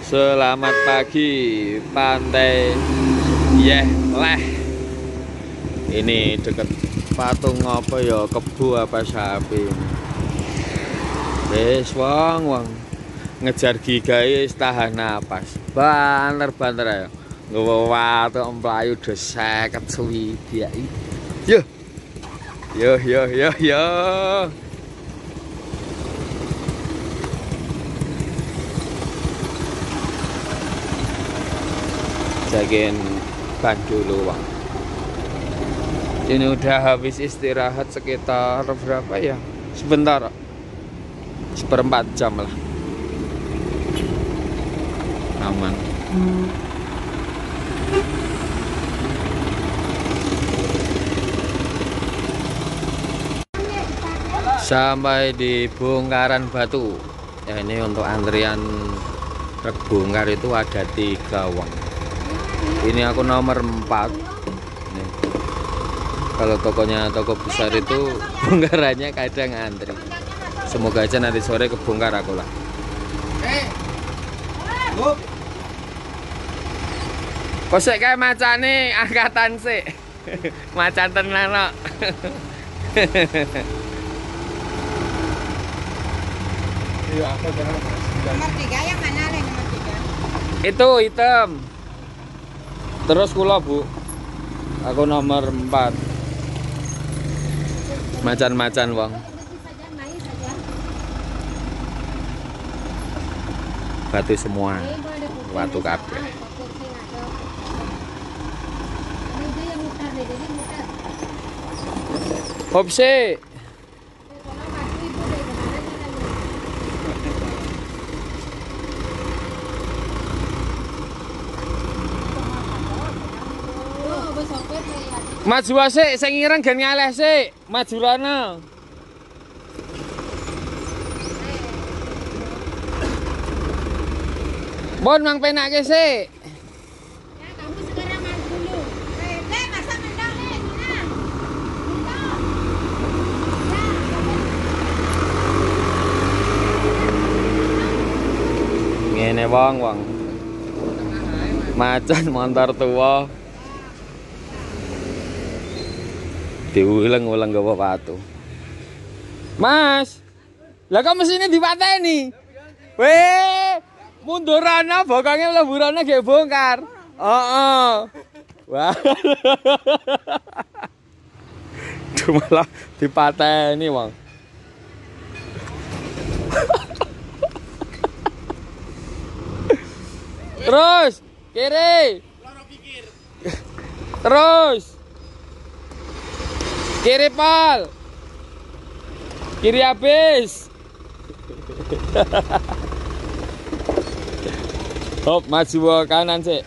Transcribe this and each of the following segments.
Selamat pagi Pantai Yehleh. Ini deket patung apa ya, kebu apa sapi. Wis wong ngejar gigae tahan napas. Banter-banter ayo. Nggawa watu mlayu do 50 swidak. Yo. Yo. Jagain ban dulu bang. Ini udah habis istirahat sekitar berapa ya? Sebentar, seperempat jam lah. Aman. Sampai di bongkaran batu. Ya ini untuk antrian truk bongkar itu ada 3 wang. Ini aku nomor 4. Nih. Kalau tokonya toko besar itu bongkarannya kadang antri. Semoga aja nanti sore kebongkar aku lah. Kok sik kae macane angkatan sik. Macan tenan kok. Iya, apa jangan Nomor 3 yang mana Le, nomor 3? Itu hitam. Terus kula Bu. Aku nomor 4. Macan-macan wong. Batu semua. Batu kabeh. Hop sih. Maju sik, sing ireng gen ngaleh sik. Maju rono. Bon mang penake sik. Ya, kamu sekarang maju dulu. Le, masa mendang Le, mana? Ngene wong. Macan montor tua. Diulang-ulang gawa batu. Mas, lah kok mesinnya dipateni? Weh, mundurana bokangnya leburana gak bongkar. Wah. Duh malah dipateni, Bang. Terus, kiri. Terus. Kiri pal. Kiri habis. Hop, maju ke kanan sih.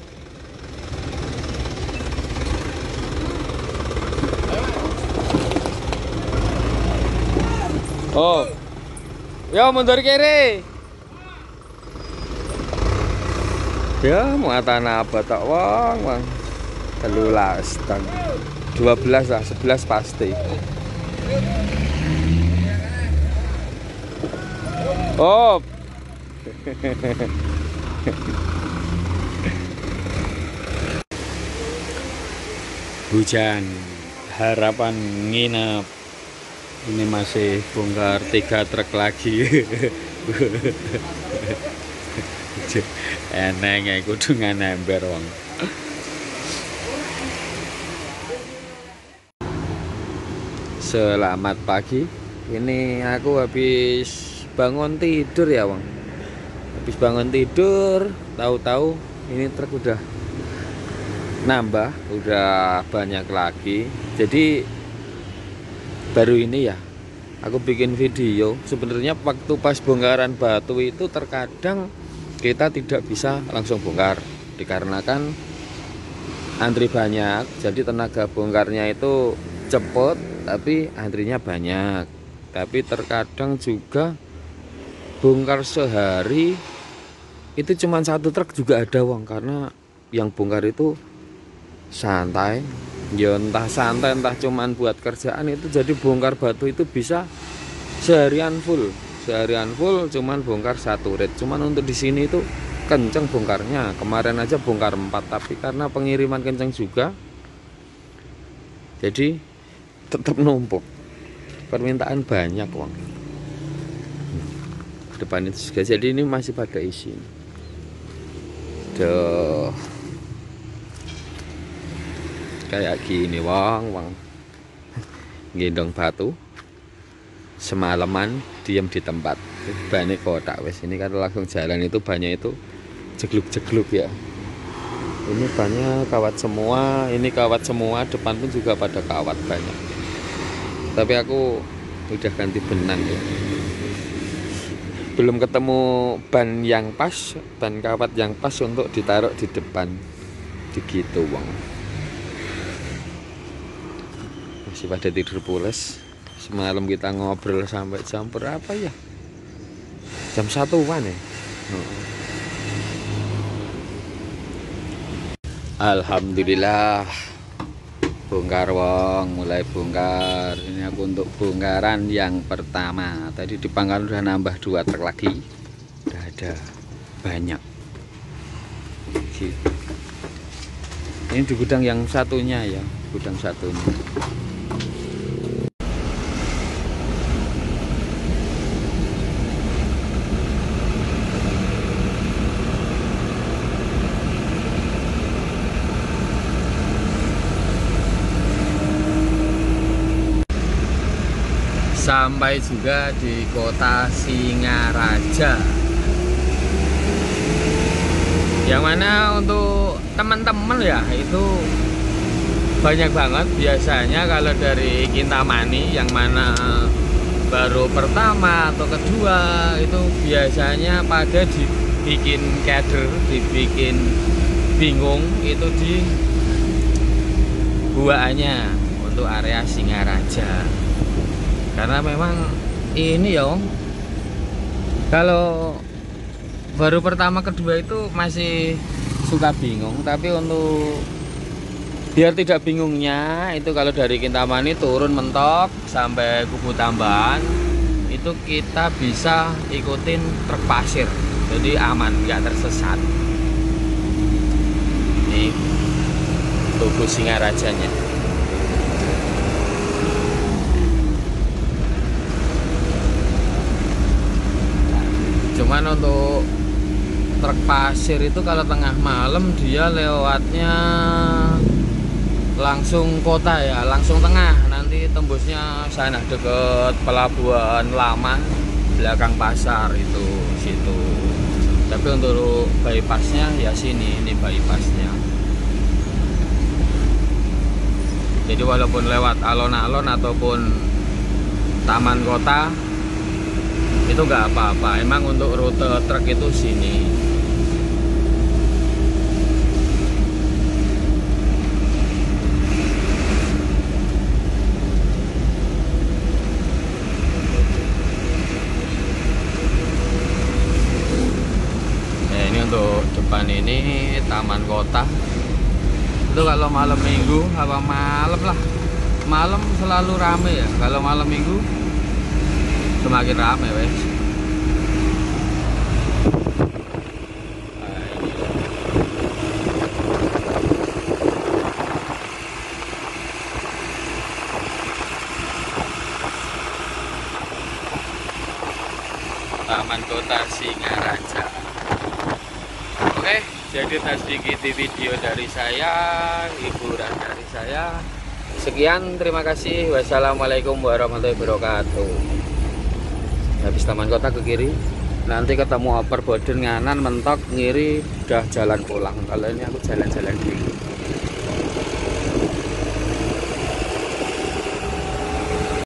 Oh. Yo mundur kiri. Ya, muatan apa tak wong. 13 ton. 12 lah, 11 pasti. Oh. Hujan, harapan nginep. Ini masih bongkar 3 truk lagi. Eneng ya kudu ngember wong. Selamat pagi. Ini aku habis bangun tidur ya, Bang. Habis bangun tidur, tahu-tahu ini truk udah nambah, udah banyak lagi. Jadi baru ini ya aku bikin video. Sebenarnya waktu pas bongkaran batu itu terkadang kita tidak bisa langsung bongkar dikarenakan antri banyak. Jadi tenaga bongkarnya itu cepet tapi antrinya banyak. Tapi terkadang juga bongkar sehari itu cuma 1 truk juga ada wong, karena yang bongkar itu santai. Ya entah santai entah cuman buat kerjaan itu, jadi bongkar batu itu bisa seharian full cuman bongkar 1 rit. Cuman untuk di sini itu kenceng bongkarnya. Kemarin aja bongkar 4, tapi karena pengiriman kenceng juga, jadi tetap numpuk. Permintaan banyak Wang. Depan itu juga, jadi ini masih pada isi. Duh, kayak gini Wang. Gendong batu semalaman diam di tempat. Banyak kotak wes. Ini kan langsung jalan itu banyak itu jegluk-jegluk ya. Ini banyak kawat semua, ini kawat semua, depan pun juga pada kawat banyak. Tapi aku udah ganti benang ya. Belum ketemu ban yang pas, ban kawat yang pas untuk ditaruh di depan. Begitu Wang. Masih pada tidur pules. Semalam kita ngobrol sampai jam berapa ya? Jam 1-an ya. Alhamdulillah bongkar Wong, mulai bongkar. Ini aku untuk bongkaran yang pertama. Tadi di pangkalan udah nambah 2 truk lagi. Udah ada banyak gitu. Ini di gudang yang satunya ya, gudang satunya. Sampai juga di kota Singaraja, yang mana untuk teman-teman ya itu banyak banget. Biasanya kalau dari Kintamani yang mana baru pertama atau kedua itu biasanya pada dibikin keder, dibikin bingung itu di buaannya untuk area Singaraja. Karena memang ini ya Om, kalau baru pertama kedua itu masih suka bingung. Tapi untuk biar tidak bingungnya itu kalau dari Kintamani turun mentok sampai Kubu Tambahan itu kita bisa ikutin truk pasir, jadi aman, nggak tersesat. Ini Tugu Singarajanya. Cuman untuk truk pasir itu kalau tengah malam dia lewatnya langsung kota ya, langsung tengah, nanti tembusnya sana deket pelabuhan lama belakang pasar itu situ. Tapi untuk bypassnya ya sini, ini bypassnya. Jadi walaupun lewat alon-alon ataupun taman kota itu nggak apa-apa, emang untuk rute truk itu sini. Nah, ini untuk depan ini taman kota. Itu kalau malam minggu apa malam lah, malam selalu rame ya. Kalau malam minggu semakin rame wes. Taman Kota Singaraja. Oke, jadi sedikit video dari saya, hiburan dari saya. Sekian, terima kasih. Wassalamualaikum warahmatullahi wabarakatuh. Habis taman kota ke kiri, nanti ketemu Upper Boden nganan mentok ngiri, udah jalan pulang. Kalau ini aku jalan-jalan dulu.